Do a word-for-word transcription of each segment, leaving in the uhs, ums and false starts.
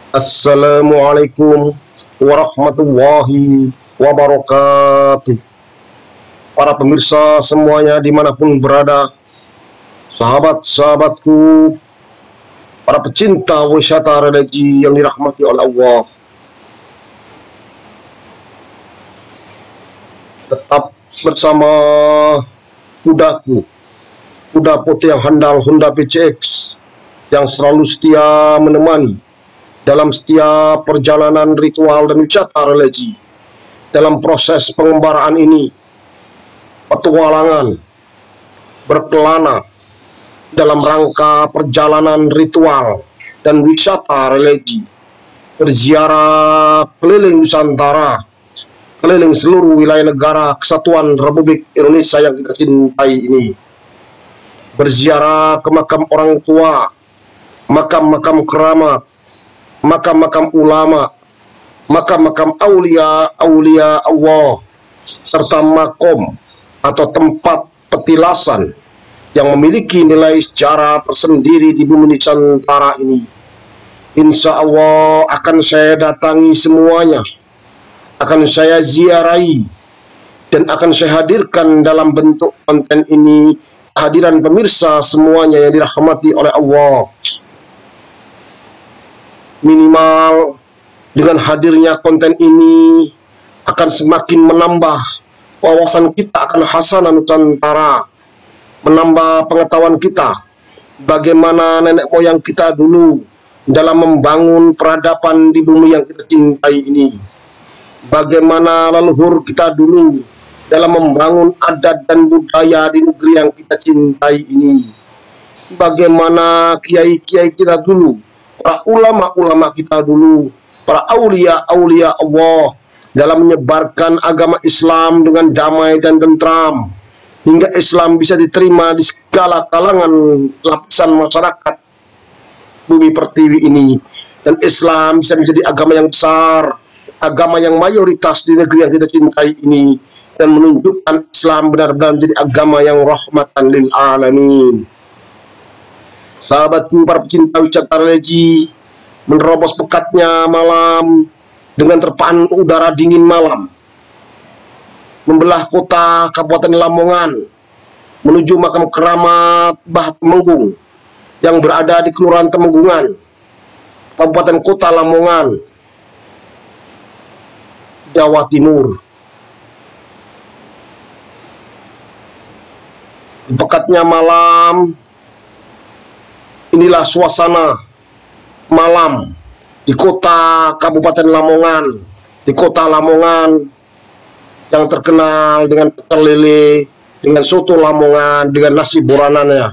Assalamualaikum warahmatullahi wabarakatuh. Para pemirsa semuanya dimanapun berada, sahabat-sahabatku, para pecinta wisata religi yang dirahmati oleh Allah, tetap bersama kudaku, kuda putih yang handal Honda P C X yang selalu setia menemani dalam setiap perjalanan ritual dan wisata religi. Dalam proses pengembaraan ini, petualangan berkelana dalam rangka perjalanan ritual dan wisata religi, berziarah keliling Nusantara, keliling seluruh wilayah negara Kesatuan Republik Indonesia yang kita cintai ini, berziarah ke makam orang tua, makam-makam keramat, makam-makam ulama, makam-makam aulia-aulia Allah, serta makom atau tempat petilasan yang memiliki nilai sejarah tersendiri di bumi Nusantara ini. Insya Allah akan saya datangi semuanya, akan saya ziarahi, dan akan saya hadirkan dalam bentuk konten ini kehadiran pemirsa semuanya yang dirahmati oleh Allah. Minimal dengan hadirnya konten ini akan semakin menambah wawasan kita akan khasanah Nusantara, menambah pengetahuan kita bagaimana nenek moyang kita dulu dalam membangun peradaban di bumi yang kita cintai ini, bagaimana leluhur kita dulu dalam membangun adat dan budaya di negeri yang kita cintai ini, bagaimana kiai-kiai kita dulu, para ulama-ulama kita dulu, para aulia-aulia Allah dalam menyebarkan agama Islam dengan damai dan tentram, hingga Islam bisa diterima di segala kalangan lapisan masyarakat bumi pertiwi ini, dan Islam bisa menjadi agama yang besar, agama yang mayoritas di negeri yang kita cintai ini, dan menunjukkan Islam benar-benar menjadi agama yang rahmatan lil alamin. Sahabatku, para pecinta wisata religi, menerobos pekatnya malam dengan terpaan udara dingin malam, membelah kota Kabupaten Lamongan menuju makam keramat Mbah Temenggung yang berada di Kelurahan Temenggungan, Kabupaten Kota Lamongan, Jawa Timur. Di pekatnya malam, inilah suasana malam di kota Kabupaten Lamongan, di kota Lamongan yang terkenal dengan pecel lele, dengan soto Lamongan, dengan nasi boranannya.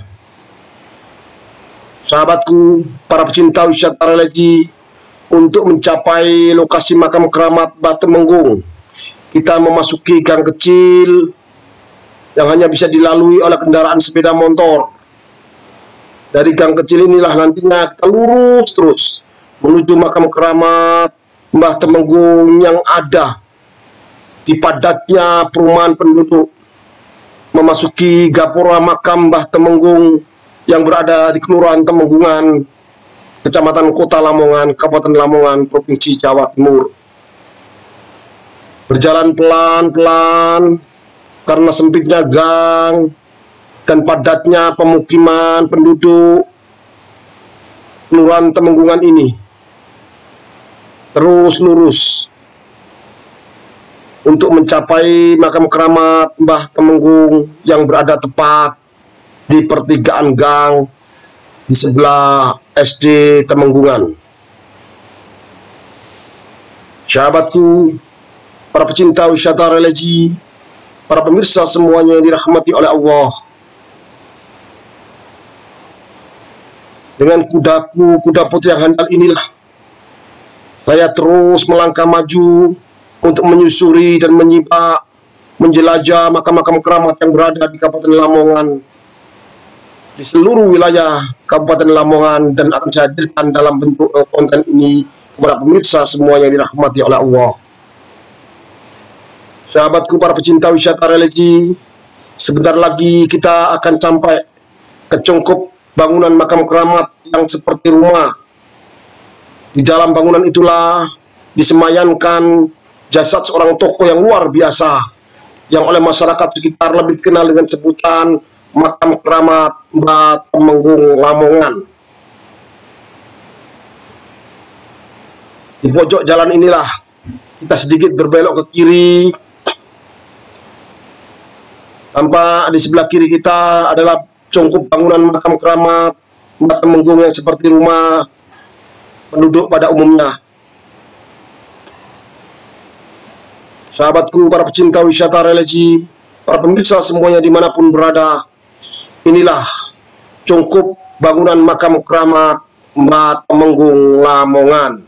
Sahabatku, para pecinta wisata religi, untuk mencapai lokasi makam keramat Mbah Temenggung, kita memasuki gang kecil yang hanya bisa dilalui oleh kendaraan sepeda motor. Dari gang kecil inilah nantinya kita lurus terus menuju makam keramat Mbah Temenggung yang ada di padatnya perumahan penduduk, memasuki gapura makam Mbah Temenggung yang berada di Kelurahan Temenggungan, Kecamatan Kota Lamongan, Kabupaten Lamongan, Provinsi Jawa Timur. Berjalan pelan-pelan karena sempitnya gang dan padatnya pemukiman penduduk Kelurahan Temenggungan ini, terus lurus untuk mencapai makam keramat Mbah Temenggung yang berada tepat di pertigaan gang di sebelah S D Temenggungan. Sahabatku, para pecinta wisata religi, para pemirsa semuanya yang dirahmati oleh Allah, dengan kudaku, kuda putih yang handal inilah saya terus melangkah maju untuk menyusuri dan menyimak, menjelajah makam-makam keramat yang berada di Kabupaten Lamongan, di seluruh wilayah Kabupaten Lamongan, dan akan saya hadirkan dalam bentuk konten ini kepada pemirsa semuanya yang dirahmati oleh Allah. Sahabatku, para pecinta wisata religi, sebentar lagi kita akan sampai ke cungkup bangunan makam keramat yang seperti rumah Di dalam bangunan itulah disemayankan jasad seorang tokoh yang luar biasa, yang oleh masyarakat sekitar lebih dikenal dengan sebutan makam keramat Mbah Temenggung Lamongan. Di pojok jalan inilah kita sedikit berbelok ke kiri. Tampak di sebelah kiri kita adalah cungkup bangunan makam keramat Mbah Temenggung yang seperti rumah penduduk pada umumnya. Sahabatku, para pecinta wisata religi, para pemirsa semuanya dimanapun berada, inilah cungkup bangunan makam keramat Mbah Temenggung Lamongan.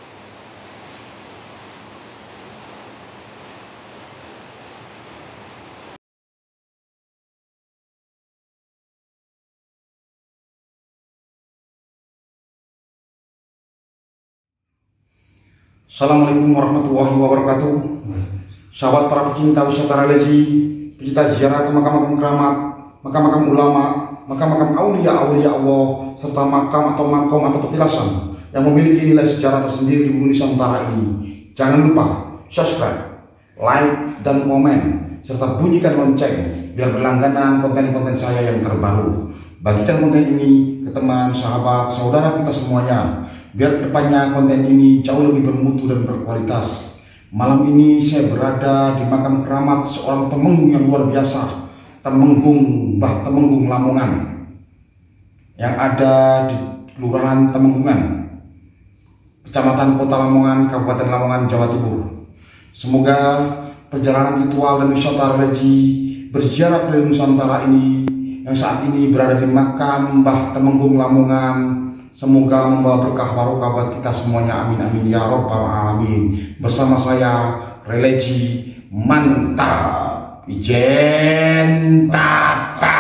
Assalamualaikum warahmatullahi wabarakatuh. Sahabat para pecinta wisata religi, pecinta ziarah ke makam-makam keramat, makam-makam ulama, makam-makam aulia-aulia Allah, serta makam atau makom atau petilasan yang memiliki nilai sejarah tersendiri di bumi Nusantara ini. Jangan lupa subscribe, like, dan komen, serta bunyikan lonceng biar berlangganan konten-konten saya yang terbaru. Bagikan konten ini ke teman, sahabat, saudara kita semuanya, biar kedepannya konten ini jauh lebih bermutu dan berkualitas. Malam ini saya berada di makam keramat seorang temenggung yang luar biasa, Temenggung Mbah Temenggung Lamongan, yang ada di Kelurahan Temenggungan, Kecamatan Kota Lamongan, Kabupaten Lamongan, Jawa Timur. Semoga perjalanan ritual dan wisata religi berziarah keliling Nusantara ini yang saat ini berada di makam Mbah Temenggung Lamongan, semoga membawa berkah barokah buat kita semuanya. Amin amin ya robbal alamin. Bersama saya religi mantap Ijen Tata.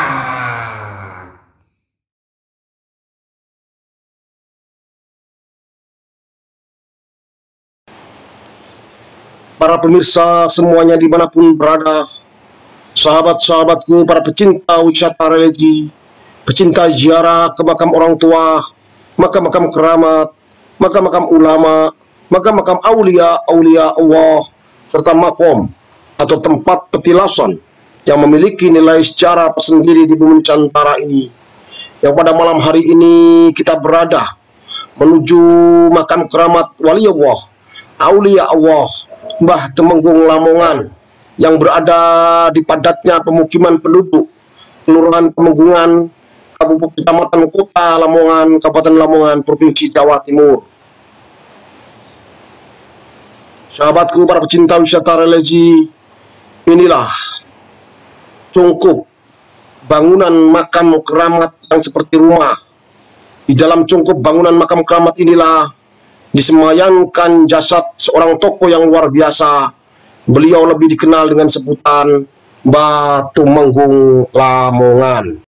Para pemirsa semuanya dimanapun berada, sahabat-sahabatku, para pecinta wisata religi, pecinta ziarah ke makam orang tua, makam-makam keramat, makam-makam ulama, makam-makam aulia-aulia Allah, serta makom atau tempat petilasan yang memiliki nilai sejarah tersendiri di bumi Nusantara ini. Yang pada malam hari ini kita berada menuju makam keramat wali Allah, aulia Allah, Mbah Temenggung Lamongan, yang berada di padatnya pemukiman penduduk Kelurahan Temenggungan, Kabupaten Kecamatan Kota Lamongan, Kabupaten Lamongan, Provinsi Jawa Timur. Sahabatku, para pecinta wisata religi, inilah cungkup bangunan makam keramat yang seperti rumah. Di dalam cungkup bangunan makam keramat inilah disemayankan jasad seorang tokoh yang luar biasa. Beliau lebih dikenal dengan sebutan Mbah Temenggung Lamongan.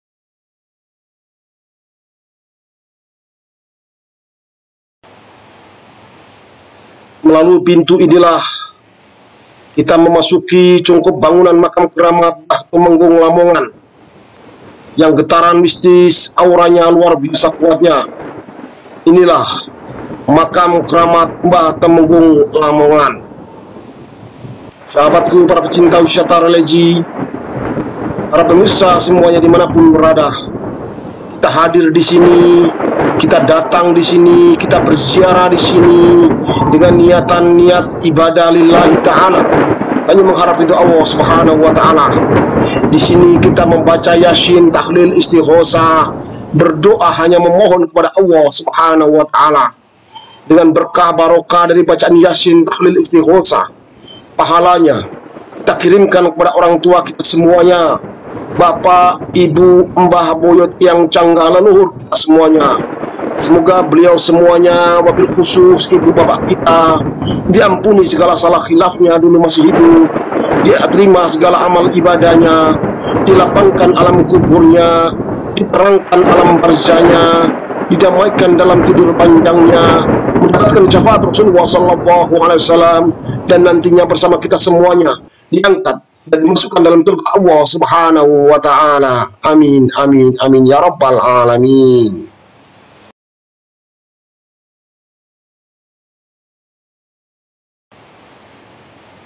Melalui pintu inilah kita memasuki cungkup bangunan makam keramat Mbah Temenggung Lamongan yang getaran mistis auranya luar biasa kuatnya. Inilah makam keramat Mbah Temenggung Lamongan. Sahabatku, para pecinta wisata religi, para pemirsa semuanya dimanapun berada, kita hadir di sini, kita datang di sini, kita berziarah di sini dengan niatan niat ibadah lillahi ta'ala, hanya mengharap itu Allah subhanahu wa ta'ala. Di sini kita membaca yasin, tahlil, istighosah, berdoa hanya memohon kepada Allah subhanahu wa ta'ala. Dengan berkah barokah dari bacaan yasin, tahlil, istighosah, pahalanya kita kirimkan kepada orang tua kita semuanya, bapak, ibu, mbah, boyot yang canggah leluhur kita semuanya. Semoga beliau semuanya, wabil khusus ibu bapak kita, diampuni segala salah khilafnya dulu masih hidup, dia terima segala amal ibadahnya, dilapangkan alam kuburnya, diterangkan alam barzahnya, didamaikan dalam tidur panjangnya, mendapatkan syafaat Rasulullah Sallallahu Alaihi Wasallam, dan nantinya bersama kita semuanya diangkat dan dimasukkan dalam surga Allah Subhanahu Wa Taala. Amin, amin, amin ya Rabbal Alamin.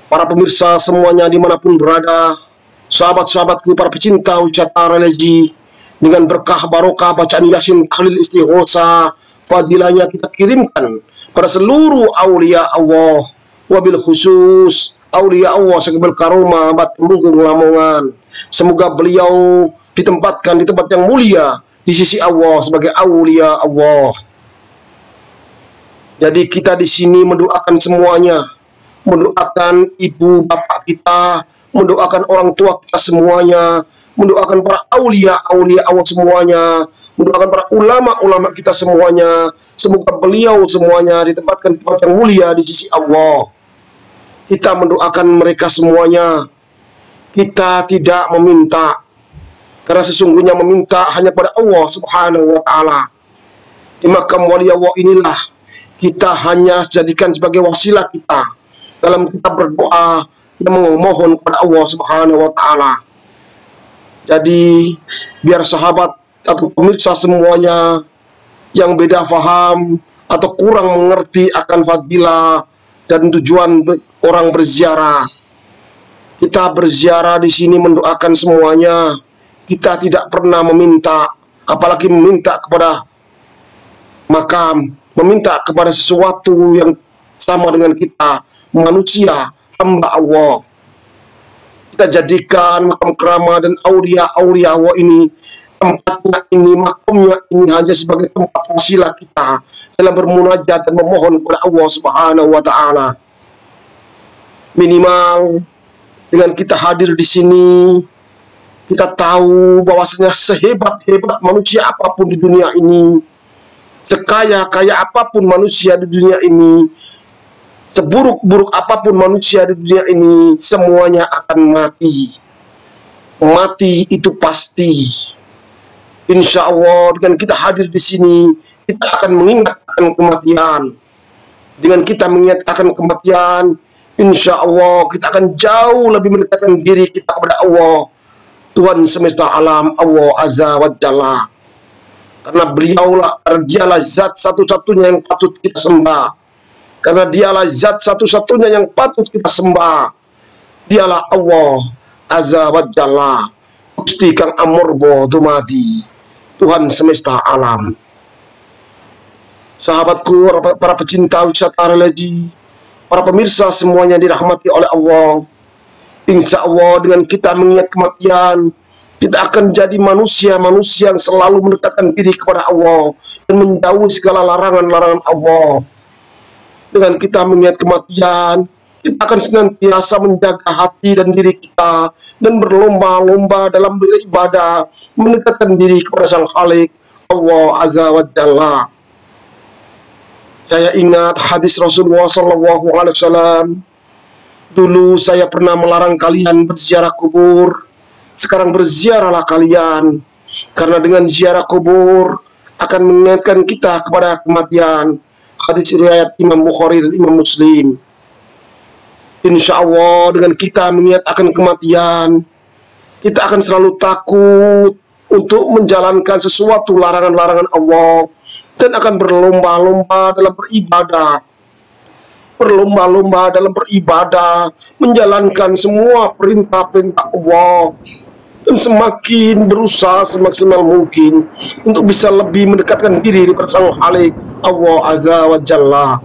para pemirsa semuanya dimanapun berada, sahabat-sahabatku para pecinta wisata religi, dengan berkah barokah bacaan Yasin, tahlil, istighosa, fadilahnya kita kirimkan pada seluruh aulia Allah, wabil khusus aulia Allah sekebil karomah bat Temunggung Lamongan. Semoga beliau ditempatkan di tempat yang mulia di sisi Allah sebagai aulia Allah. Jadi kita di sini mendoakan semuanya, mendoakan ibu bapak kita, mendoakan orang tua kita semuanya, mendoakan para aulia-aulia Allah semuanya, mendoakan para ulama-ulama kita semuanya. Semoga beliau semuanya ditempatkan di tempat yang mulia di sisi Allah. Kita mendoakan mereka semuanya. Kita tidak meminta, karena sesungguhnya meminta hanya pada Allah Subhanahu wa Ta'ala. Di makam wali Allah inilah kita hanya jadikan sebagai wasilah kita dalam kita berdoa yang memohon kepada Allah Subhanahu wa Ta'ala. Jadi biar sahabat atau pemirsa semuanya yang beda faham atau kurang mengerti akan fadilah dan tujuan orang berziarah, kita berziarah di sini mendoakan semuanya. Kita tidak pernah meminta, apalagi meminta kepada makam, meminta kepada sesuatu yang sama dengan kita, manusia, hamba Allah. Kita jadikan makam keramat dan aulia-aulia Allah ini, tempatnya ini, makamnya ini hanya sebagai tempat wasilah kita dalam bermunajat dan memohon kepada Allah Subhanahu wa Ta'ala. Minimal dengan kita hadir di sini, kita tahu bahwasanya sehebat-hebat manusia apapun di dunia ini, sekaya-kaya apapun manusia di dunia ini, seburuk-buruk apapun manusia di dunia ini, semuanya akan mati. Mati itu pasti. Insya Allah dengan kita hadir di sini, kita akan mengingat akan kematian. Dengan kita mengingat akan kematian, insya Allah kita akan jauh lebih mendekatkan diri kita kepada Allah, Tuhan semesta alam, Allah Azza wa Jalla. Karena beliaulah, karena dialah zat satu-satunya yang patut kita sembah. Karena dialah zat satu-satunya yang patut kita sembah. Dialah Allah Azza wa Jalla, Gusti Kang Amurbo Dumadi, Tuhan semesta alam. Sahabatku, para pecinta wisata religi, para pemirsa semuanya dirahmati oleh Allah. Insya Allah dengan kita mengingat kematian, kita akan jadi manusia-manusia yang selalu mendekatkan diri kepada Allah dan menjauhi segala larangan-larangan Allah. Dengan kita mengingat kematian, kita akan senantiasa menjaga hati dan diri kita dan berlomba-lomba dalam beribadah, mendekatkan diri kepada Sang Khalik, Allah Azza wa Jalla. Saya ingat hadis Rasulullah Shallallahu Alaihi Wasallam. Dulu saya pernah melarang kalian berziarah kubur. Sekarang berziarahlah kalian, karena dengan ziarah kubur akan mengingatkan kita kepada kematian. Hadis riwayat Imam Bukhari dan Imam Muslim. Insya Allah dengan kita mengingat akan kematian, kita akan selalu takut untuk menjalankan sesuatu larangan-larangan Allah dan akan berlomba-lomba dalam beribadah. Berlomba-lomba dalam beribadah, menjalankan semua perintah-perintah Allah, dan semakin berusaha semaksimal mungkin untuk bisa lebih mendekatkan diri kepada Sang Khalik, Allah Azza wa Jalla.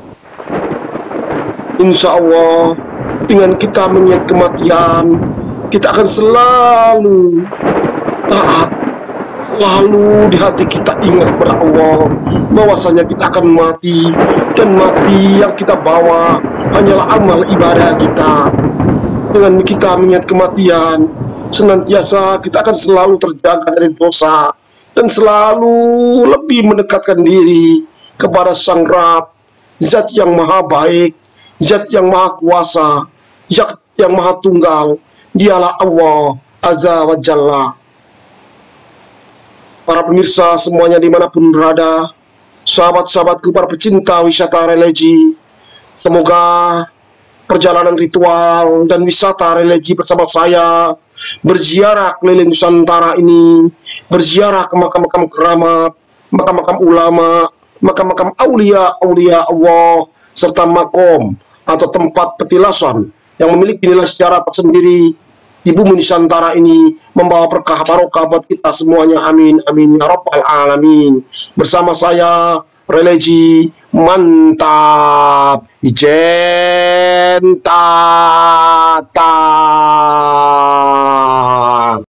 Insya Allah dengan kita mengingat kematian, kita akan selalu taat, selalu di hati kita ingat kepada Allah bahwasanya kita akan mati, dan mati yang kita bawa hanyalah amal ibadah kita. Dengan kita mengingat kematian, senantiasa kita akan selalu terjaga dari dosa dan selalu lebih mendekatkan diri kepada Sang Rabb, Zat yang maha baik, Zat yang maha kuasa, Zat yang maha tunggal. Dialah Allah Azza wa Jalla. Para pemirsa semuanya dimanapun berada, sahabat-sahabatku para pecinta wisata religi, semoga perjalanan ritual dan wisata religi bersama saya berziarah keliling Nusantara ini, berziarah ke makam-makam keramat, makam-makam ulama, makam-makam aulia-aulia Allah, serta makom atau tempat petilasan yang memiliki nilai sejarah tersendiri di bumi Nusantara ini, membawa berkah barokah buat kita semuanya. Amin, amin, ya rabbal alamin. Bersama saya, religi mantap, ijen tata.